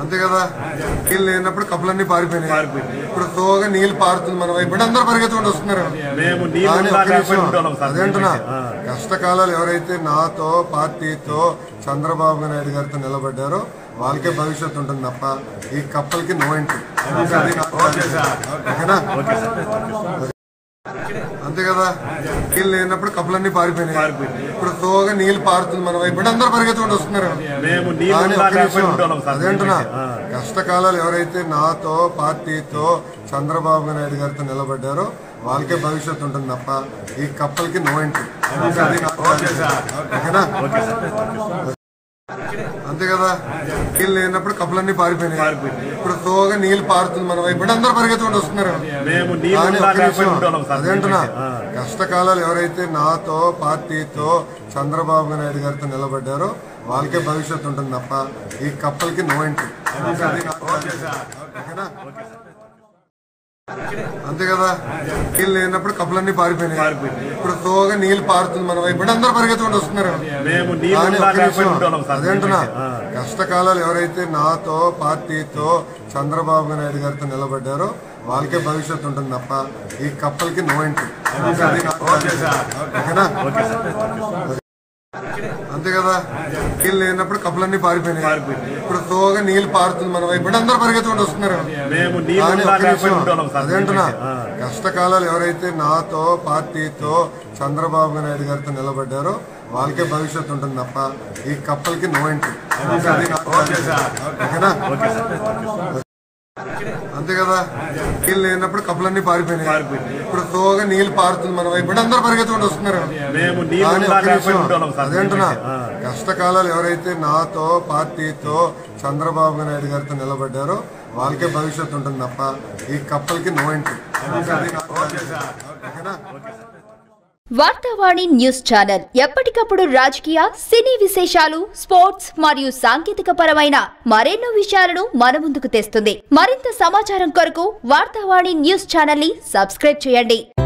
అంతే కదా నీళ్ళు లేనప్పుడు కప్పులన్నీ పారిపోయినాయి ఇప్పుడు సోగా నీళ్ళు పారుతుంది మన వైపు అందరూ పరిగెత్తుకుంటూ వస్తున్నారు అదేంటున్నా కష్టకాలాలు ఎవరైతే నాతో పార్టీతో చంద్రబాబు నాయుడు గారితో నిలబడ్డారో వాళ్ళకే భవిష్యత్తు ఉంటుంది తప్ప ఈ కప్పలకి నో ఎంట్రీ ఓకేనా అంతే కదా నీళ్ళు లేనప్పుడు కప్పులన్నీ పారిపోయినాయి ఇప్పుడు సోగా నీళ్ళు పారుతుంది మన వైపు అందరూ పరిగెత్తుకుంటూ వస్తున్నారు అదేంటున్నా కష్టకాలాలు ఎవరైతే నాతో పార్టీతో చంద్రబాబు నాయుడు గారితో నిలబడ్డారో వాళ్ళకే భవిష్యత్తు ఉంటుంది తప్ప ఈ కప్పలకి నో ఎంట్రీ ఓకేనా అంతే కదా నీళ్ళు లేనప్పుడు కప్పులన్నీ పారిపోయినాయి ఇప్పుడు సోగా నీళ్ళు పారుతుంది మన వైపు అందరూ పరిగెత్తుకుంటూ వస్తున్నారు అదేంటున్నా కష్టకాలాలు ఎవరైతే నాతో పార్టీతో చంద్రబాబు నాయుడు గారితో నిలబడ్డారో వాళ్ళకే భవిష్యత్తు ఉంటుంది తప్ప ఈ కప్పలకి నో ఎంట్రీ ఓకేనా అంతే కదా నీళ్ళు లేనప్పుడు కప్పులన్నీ పారిపోయినాయి ఇప్పుడు సోగా నీళ్ళు పారుతుంది మన వైపు అందరూ పరిగెత్తుకుంటూ వస్తున్నారు అదేంటున్నా కష్టకాలాలు ఎవరైతే నాతో పార్టీతో చంద్రబాబు నాయుడు గారితో నిలబడ్డారో వాళ్ళకే భవిష్యత్తు ఉంటుంది తప్ప ఈ కప్పలకి నో ఎంట్రీ ఓకేనా అంతే కదా నీళ్ళు లేనప్పుడు కప్పులన్నీ పారిపోయినాయి ఇప్పుడు సోగా నీళ్ళు పారుతుంది మన వైపు అందరూ పరిగెత్తుకుంటూ వస్తున్నారు అదేంటున్నా కష్టకాలాలు ఎవరైతే నాతో పార్టీతో చంద్రబాబు నాయుడు గారితో నిలబడ్డారో వాళ్ళకే భవిష్యత్తు ఉంటుంది తప్ప ఈ కప్పలకి నో ఎంట్రీ ఓకేనా అంతే కదా నీళ్ళు లేనప్పుడు కప్పులన్నీ పారిపోయినాయి ఇప్పుడు సోగా నీళ్ళు పారుతుంది మన వైపు అందరూ పరిగెత్తుకుంటూ వస్తున్నారు అదేంటున్నా కష్టకాలాలు ఎవరైతే నాతో పార్టీతో చంద్రబాబు నాయుడు గారితో నిలబడ్డారో వాళ్ళకే భవిష్యత్తు ఉంటుంది తప్ప ఈ కప్పలకి నో ఎంట్రీ ఓకేనా వార్తావాణి న్యూస్ ఛానల్ ఎప్పటికప్పుడు రాజకీయ సినీ విశేషాలు స్పోర్ట్స్ మరియు సాంకేతిక పరమైన మరెన్నో విషయాలను మన ముందుకు తెస్తుంది. మరింత సమాచారం కొరకు వార్తావాణి న్యూస్ ఛానల్ ని సబ్స్క్రైబ్ చేయండి.